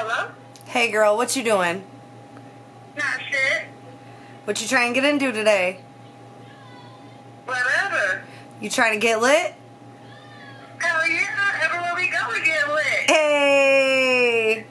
Hello? Hey girl, what you doing? Not shit. What you trying to get into today? Whatever. You trying to get lit? Hell yeah, everywhere we go we get lit. Hey!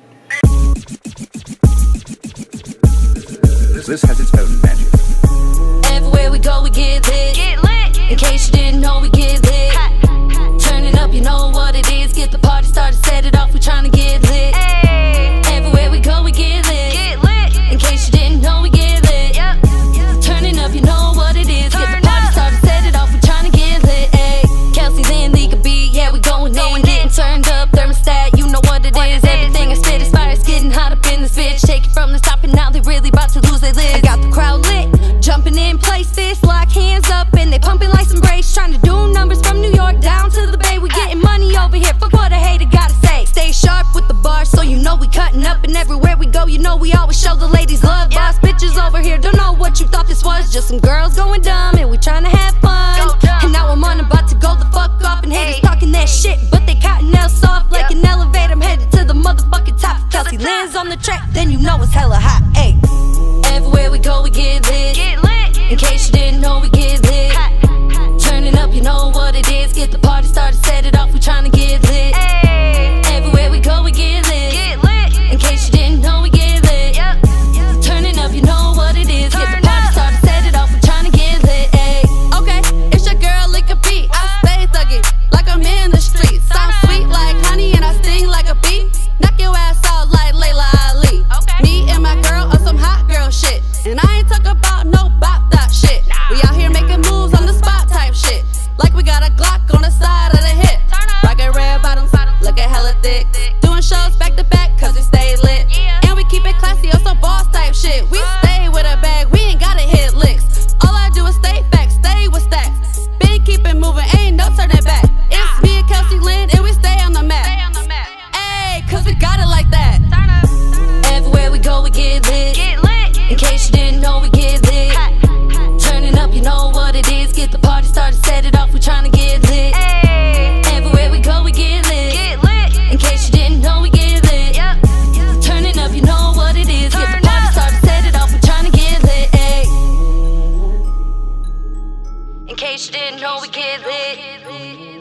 This has its own magic. Everywhere we go, we get lit. Get lit. In case you didn't know, we get lit. Turn it up, you know what it is. Get the party started, set it off. We tryna get lit. Hey. Everywhere we go, we get lit. Get lit. In case you didn't know, we get lit. Yep. Turning up, you know what it is. Get the Turn party up. started, set it off. We tryna get lit. Ayy, KELSEY LYNN, Lica beat, yeah we going in. Getting turned up, thermostat, you know what it is. Everything I spit is fire, it's getting hot up in this bitch. Shake it from the top and now they really about to lose their lids. I got the crowd lit, jumping in places, lock hands up and they pumping like some brace. Trying to do numbers from New York down to the Bay. We getting money over here, fuck what a hater gotta say. Stay sharp with the bars, so you know we cutting up. And everywhere we go, you know we always show the ladies love. Boss bitches over here, don't know what you thought this was. Just some girls going dumb and we trying to have fun. Go dumb. And now I'm on about to go the fuck off. And haters talking that shit, but they cotton nails soft like an elevator. I'm headed to the motherfucking top. If KELSEY LYNN's on the track, then you know it's hella hot. Ayy, everywhere we go, we get lit. Get lit. In case you didn't know, we get lit. Turning up, you know what it is. Get the party started, set it off. We tryna get lit. Hey. Everywhere we go, we get lit. Get lit. In case you didn't know, we get lit. Yep. Turning up, you know what it is. Get the Turn party up. started, set it off. We tryna get lit. Ayy, okay, it's your girl Lica beat. I stay thuggin' like I'm in the streets. Sound sweet like honey and I sting like a bee. Knock your ass out like Layla Ali. Okay. Me and my girl on some hot girl shit. And I ain't talk about no bop that shit. We out here making moves on the spot type shit. Like we got a Glock on the side of the hip. Turn up. Rockin' red bottoms, looking hella thick. Doing shows back to back cause we stay lit. Yeah. And we keep it classy on some boss type shit. We stay with a bag, we ain't gotta hit licks. All I do is stay back, stay with stacks. Been keep it moving, ain't no turning back. It's me and KELSEY LYNN and we stay on the Stay map. on the map. Ayy, cause we got it like that. Turn up. Everywhere we go, we get lit. Get lit. In case you didn't know, we get lit. Turning up, you know what it is. Get the party started, set it off. We tryna get lit. Hey. Everywhere we go, we get lit. Get lit. In case you didn't know, we get lit. Yep. Turning up, you know what it is. Get the Turn party up. started, set it off. We tryna get lit. Ayy. In case you didn't know, we get lit.